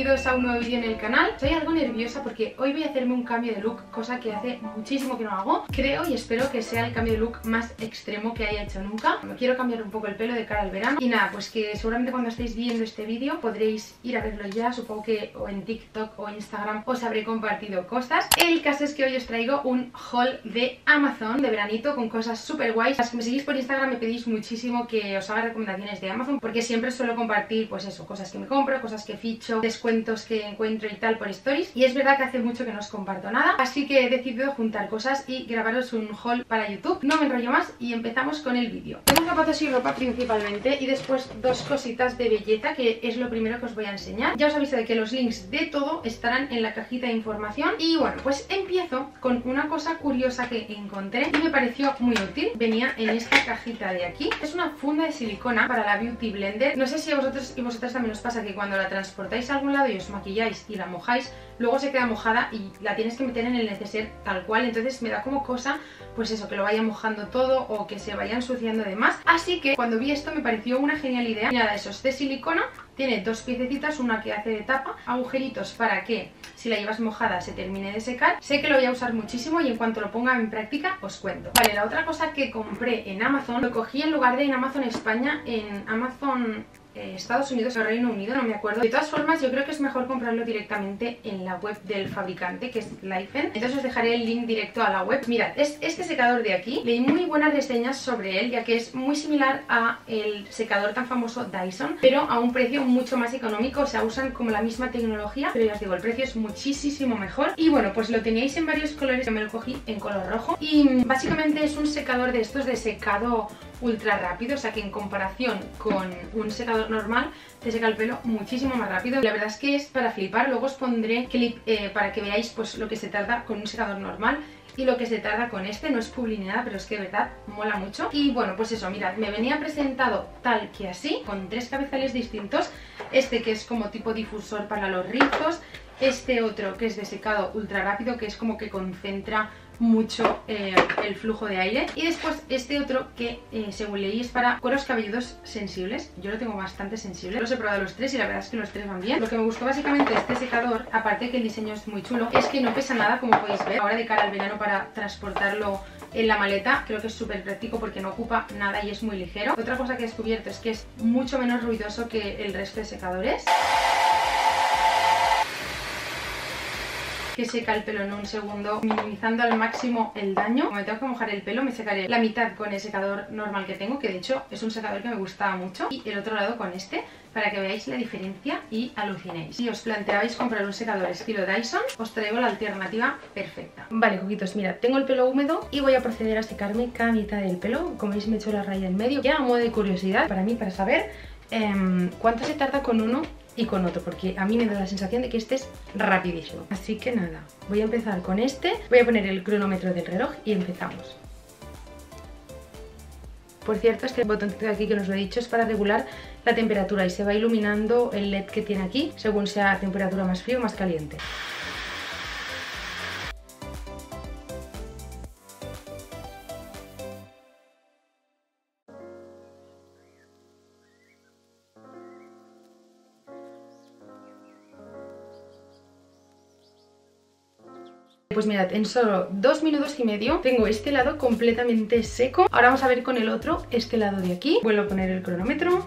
bienvenidos a un nuevo vídeo en el canal. Estoy algo nerviosa porque hoy voy a hacerme un cambio de look, cosa que hace muchísimo que no hago. Creo y espero que sea el cambio de look más extremo que haya hecho nunca. Me quiero cambiar un poco el pelo de cara al verano. Y nada, pues que seguramente cuando estéis viendo este vídeo podréis ir a verlo ya. Supongo que o en TikTok o Instagram os habré compartido cosas. El caso es que hoy os traigo un haul de Amazon de veranito con cosas súper guays. Las que me seguís por Instagram me pedís muchísimo que os haga recomendaciones de Amazon, porque siempre suelo compartir pues eso, cosas que me compro, cosas que ficho, descuentos que encuentro y tal por stories. Y es verdad que hace mucho que no os comparto nada, así que he decidido juntar cosas y grabaros un haul para YouTube. No me enrollo más y empezamos con el vídeo. Tengo zapatos y ropa principalmente y después dos cositas de belleza, que es lo primero que os voy a enseñar. Ya os aviso de que los links de todo estarán en la cajita de información. Y bueno, pues empiezo con una cosa curiosa que encontré y me pareció muy útil. Venía en esta cajita de aquí. Es una funda de silicona para la Beauty Blender. No sé si a vosotros y vosotras también os pasa que cuando la transportáis a algún lado y os maquilláis y la mojáis, luego se queda mojada y la tienes que meter en el neceser tal cual. Entonces me da como cosa, pues eso, que lo vaya mojando todo o que se vaya ensuciando de más. Así que cuando vi esto me pareció una genial idea. Y nada, eso es de silicona. Tiene dos piececitas, una que hace de tapa, agujeritos para que si la llevas mojada se termine de secar. Sé que lo voy a usar muchísimo y en cuanto lo ponga en práctica os cuento. Vale, la otra cosa que compré en Amazon, lo cogí en lugar de en Amazon España, en Amazon Estados Unidos o Reino Unido, no me acuerdo. De todas formas, yo creo que es mejor comprarlo directamente en la web del fabricante, que es Lifen. Entonces os dejaré el link directo a la web. Mirad, es este secador de aquí. Leí muy buenas reseñas sobre él, ya que es muy similar a el secador tan famoso Dyson, pero a un precio mucho más económico. O sea, usan como la misma tecnología, pero ya os digo, el precio es muchísimo mejor. Y bueno, pues lo teníais en varios colores. Yo me lo cogí en color rojo. Y básicamente es un secador de estos de secado ultra rápido, o sea que en comparación con un secador normal te seca el pelo muchísimo más rápido. La verdad es que es para flipar. Luego os pondré clip para que veáis pues lo que se tarda con un secador normal y lo que se tarda con este. No es publi ni nada, pero es que de verdad mola mucho. Y bueno, pues eso, mirad, me venía presentado tal que así, con tres cabezales distintos. Este que es como tipo difusor para los rizos, este otro que es de secado ultra rápido, que es como que concentra mucho el flujo de aire, y después este otro que según leí es para cueros cabelludos sensibles. Yo lo tengo bastante sensible, los he probado los tres y la verdad es que los tres van bien. Lo que me gustó básicamente de este secador, aparte de que el diseño es muy chulo, es que no pesa nada, como podéis ver. Ahora de cara al verano para transportarlo en la maleta creo que es súper práctico porque no ocupa nada y es muy ligero. Otra cosa que he descubierto es que es mucho menos ruidoso que el resto de secadores, que seca el pelo en un segundo, minimizando al máximo el daño. Como me tengo que mojar el pelo, me secaré la mitad con el secador normal que tengo, que de hecho es un secador que me gustaba mucho, y el otro lado con este, para que veáis la diferencia y alucinéis. Si os planteabais comprar un secador estilo Dyson, os traigo la alternativa perfecta. Vale, coquitos, mirad, tengo el pelo húmedo y voy a proceder a secarme cada mitad del pelo. Como veis, me he hecho la raya en medio, ya a modo de curiosidad para mí, para saber cuánto se tarda con uno y con otro, porque a mí me da la sensación de que este es rapidísimo. Así que nada, voy a empezar con este. Voy a poner el cronómetro del reloj y empezamos. Por cierto, este botoncito de aquí que os lo he dicho es para regular la temperatura y se va iluminando el LED que tiene aquí según sea temperatura más fría o más caliente. Pues mirad, en solo 2 minutos y medio tengo este lado completamente seco. Ahora vamos a ver con el otro, este lado de aquí. Vuelvo a poner el cronómetro.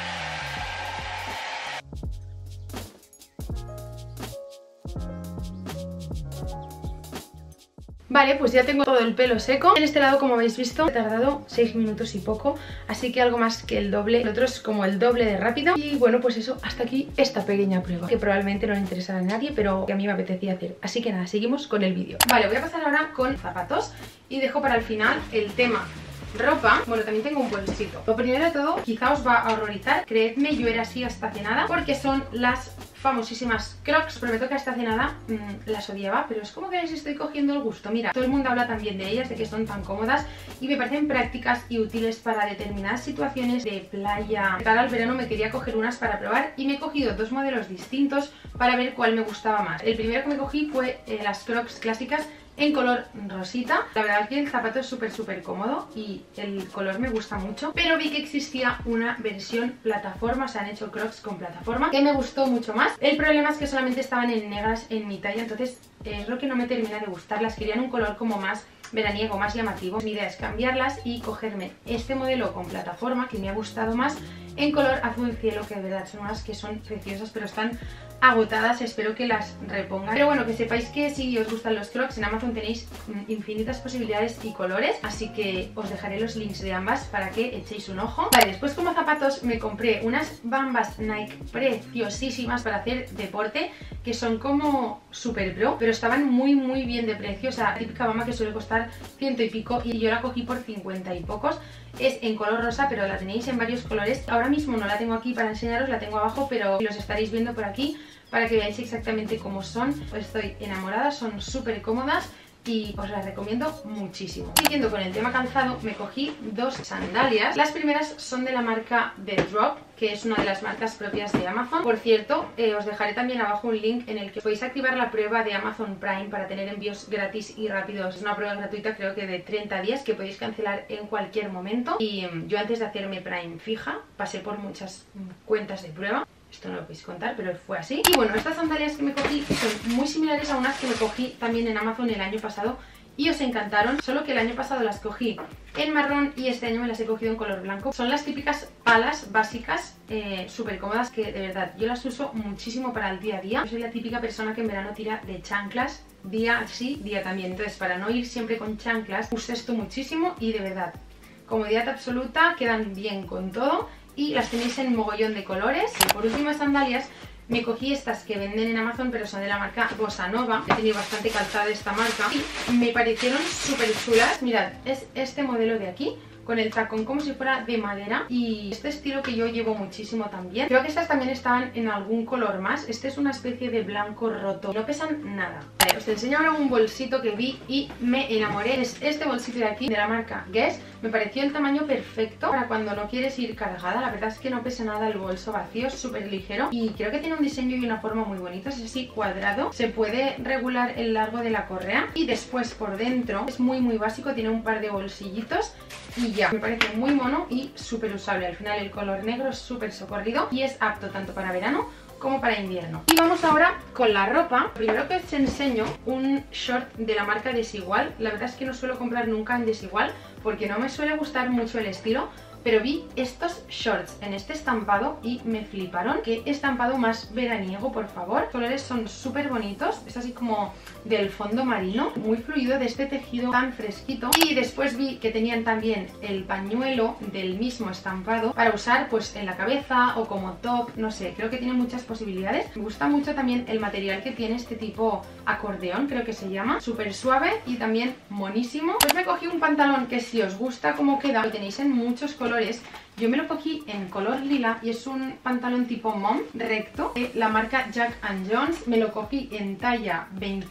Vale, pues ya tengo todo el pelo seco. En este lado, como habéis visto, he tardado 6 minutos y poco, así que algo más que el doble. El otro es como el doble de rápido. Y bueno, pues eso, hasta aquí esta pequeña prueba, que probablemente no le interesará a nadie, pero que a mí me apetecía hacer. Así que nada, seguimos con el vídeo. Vale, voy a pasar ahora con zapatos y dejo para el final el tema ropa. Bueno, también tengo un bolsito. Lo primero de todo, quizá os va a horrorizar. Creedme, yo era así hasta hace nada, porque son las famosísimas Crocs. Prometo que hasta hace nada las odiaba, pero es como que les estoy cogiendo el gusto. Mira, todo el mundo habla también de ellas, de que son tan cómodas y me parecen prácticas y útiles para determinadas situaciones de playa. De cara al verano me quería coger unas para probar y me he cogido dos modelos distintos para ver cuál me gustaba más. El primero que me cogí fue las Crocs clásicas en color rosita. La verdad que el zapato es súper cómodo y el color me gusta mucho, pero vi que existía una versión plataforma, se han hecho Crocs con plataforma, que me gustó mucho más. El problema es que solamente estaban en negras en mi talla, entonces es lo que no me termina de gustar. Las quería en un color como más veraniego, más llamativo. Mi idea es cambiarlas y cogerme este modelo con plataforma que me ha gustado más en color azul cielo, que de verdad son unas que son preciosas, pero están agotadas. Espero que las repongan. Pero bueno, que sepáis que si os gustan los Crocs, en Amazon tenéis infinitas posibilidades y colores, así que os dejaré los links de ambas para que echéis un ojo. Vale, después como zapatos me compré unas Bambas Nike preciosísimas para hacer deporte, que son como super pro, pero estaban muy bien de precio. O sea, la típica Bamba que suele costar 100 y pico y yo la cogí por 50 y pocos. Es en color rosa, pero la tenéis en varios colores. Ahora mismo no la tengo aquí para enseñaros, la tengo abajo, pero los estaréis viendo por aquí para que veáis exactamente cómo son. Estoy enamorada, son súper cómodas y os las recomiendo muchísimo. Siguiendo con el tema calzado, me cogí dos sandalias. Las primeras son de la marca The Drop, que es una de las marcas propias de Amazon. Por cierto, os dejaré también abajo un link en el que podéis activar la prueba de Amazon Prime para tener envíos gratis y rápidos. Es una prueba gratuita, creo que de 30 días, que podéis cancelar en cualquier momento. Y yo antes de hacerme Prime fija, pasé por muchas cuentas de prueba. Esto no lo podéis contar, pero fue así. Y bueno, estas sandalias que me cogí son muy similares a unas que me cogí también en Amazon el año pasado y os encantaron, solo que el año pasado las cogí en marrón y este año me las he cogido en color blanco. Son las típicas palas básicas, súper cómodas, que de verdad yo las uso muchísimo para el día a día. Yo soy la típica persona que en verano tira de chanclas, día sí, día también. Entonces, para no ir siempre con chanclas, uso esto muchísimo y de verdad, comodidad absoluta, quedan bien con todo. Y las tenéis en mogollón de colores. Y por último, sandalias, me cogí estas que venden en Amazon, pero son de la marca Bossa Nova. He tenido bastante calzada de esta marca y me parecieron súper chulas. Mirad, es este modelo de aquí, con el tacón como si fuera de madera y este estilo que yo llevo muchísimo también. Creo que estas también estaban en algún color más. Este es una especie de blanco roto, no pesan nada. Vale, os enseño ahora un bolsito que vi y me enamoré. Es este bolsito de aquí, de la marca Guess. Me pareció el tamaño perfecto para cuando no quieres ir cargada. La verdad es que no pesa nada el bolso vacío, es súper ligero y creo que tiene un diseño y una forma muy bonita. Es así cuadrado, se puede regular el largo de la correa y después por dentro es muy básico, tiene un par de bolsillitos y ya. Me parece muy mono y súper usable. Al final el color negro es súper socorrido y es apto tanto para verano como para invierno. Y vamos ahora con la ropa. Primero que os enseño un short de la marca Desigual. La verdad es que no suelo comprar nunca en Desigual porque no me suele gustar mucho el estilo, pero vi estos shorts en este estampado y me fliparon. Qué estampado más veraniego, por favor. Los colores son súper bonitos, es así como del fondo marino, muy fluido, de este tejido tan fresquito. Y después vi que tenían también el pañuelo del mismo estampado para usar pues en la cabeza o como top, no sé, creo que tiene muchas posibilidades. Me gusta mucho también el material que tiene, este tipo acordeón creo que se llama, súper suave y también monísimo. Pues me cogí un pantalón que si os gusta cómo queda, lo tenéis en muchos colores. Yo me lo cogí en color lila y es un pantalón tipo mom, recto, de la marca Jack & Jones. Me lo cogí en talla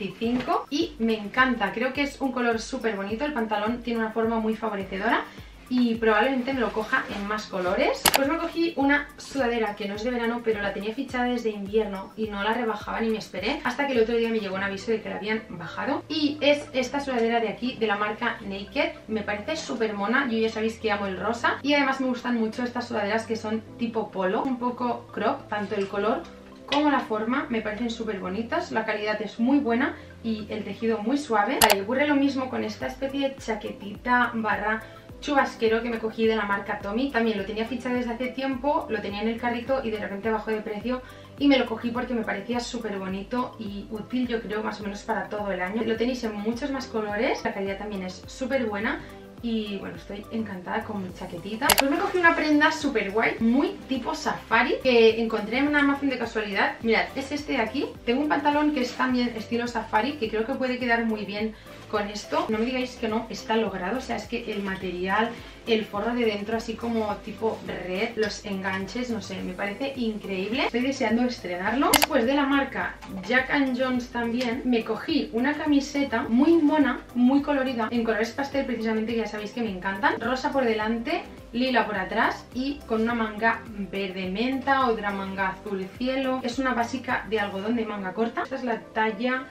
25 y me encanta. Creo que es un color súper bonito. El pantalón tiene una forma muy favorecedora y probablemente me lo coja en más colores. Pues me cogí una sudadera que no es de verano, pero la tenía fichada desde invierno y no la rebajaban y me esperé hasta que el otro día me llegó un aviso de que la habían bajado. Y es esta sudadera de aquí, de la marca Naked. Me parece súper mona, yo ya sabéis que amo el rosa. Y además me gustan mucho estas sudaderas que son tipo polo, un poco crop, tanto el color como la forma me parecen súper bonitas. La calidad es muy buena y el tejido muy suave. Vale, ocurre lo mismo con esta especie de chaquetita barra chubasquero que me cogí de la marca Tommy. También lo tenía fichado desde hace tiempo, lo tenía en el carrito y de repente bajó de precio y me lo cogí porque me parecía súper bonito y útil, yo creo, más o menos para todo el año. Lo tenéis en muchos más colores, la calidad también es súper buena y bueno, estoy encantada con mi chaquetita. Después me cogí una prenda súper guay, muy tipo safari, que encontré en Amazon de casualidad. Mirad, es este de aquí. Tengo un pantalón que es también estilo safari, que creo que puede quedar muy bien con esto. No me digáis que no está logrado, o sea, es que el material, el forro de dentro así como tipo red, los enganches, no sé, me parece increíble. Estoy deseando estrenarlo. Después de la marca Jack & Jones también me cogí una camiseta muy mona, muy colorida, en colores pastel precisamente, que ya sabéis que me encantan. Rosa por delante, lila por atrás y con una manga verde menta, otra manga azul cielo. Es una básica de algodón de manga corta. Esta es la talla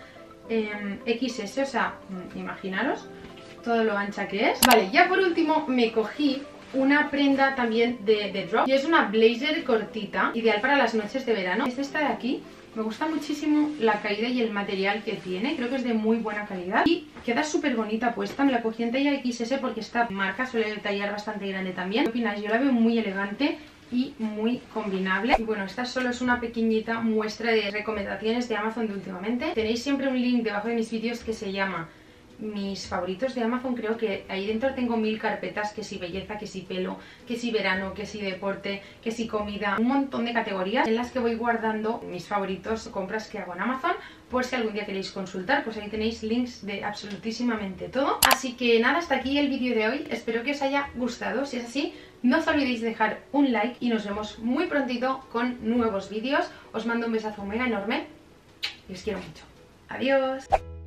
XS, o sea, imaginaros todo lo ancha que es. Vale, ya por último me cogí una prenda también de drop y es una blazer cortita, ideal para las noches de verano. Es esta de aquí. Me gusta muchísimo la caída y el material que tiene, creo que es de muy buena calidad y queda súper bonita puesta. Me la cogí en talla XS porque esta marca suele tallar bastante grande también. ¿Qué opináis? Yo la veo muy elegante y muy combinable. Y bueno, esta solo es una pequeñita muestra de recomendaciones de Amazon de últimamente. Tenéis siempre un link debajo de mis vídeos que se llama mis favoritos de Amazon. Creo que ahí dentro tengo 1000 carpetas, que si belleza, que si pelo, que si verano, que si deporte, que si comida, un montón de categorías en las que voy guardando mis favoritos, compras que hago en Amazon, por si algún día queréis consultar. Pues ahí tenéis links de absolutísimamente todo. Así que nada, hasta aquí el vídeo de hoy, espero que os haya gustado. Si es así, no os olvidéis de dejar un like y nos vemos muy prontito con nuevos vídeos. Os mando un besazo mega enorme y os quiero mucho. Adiós.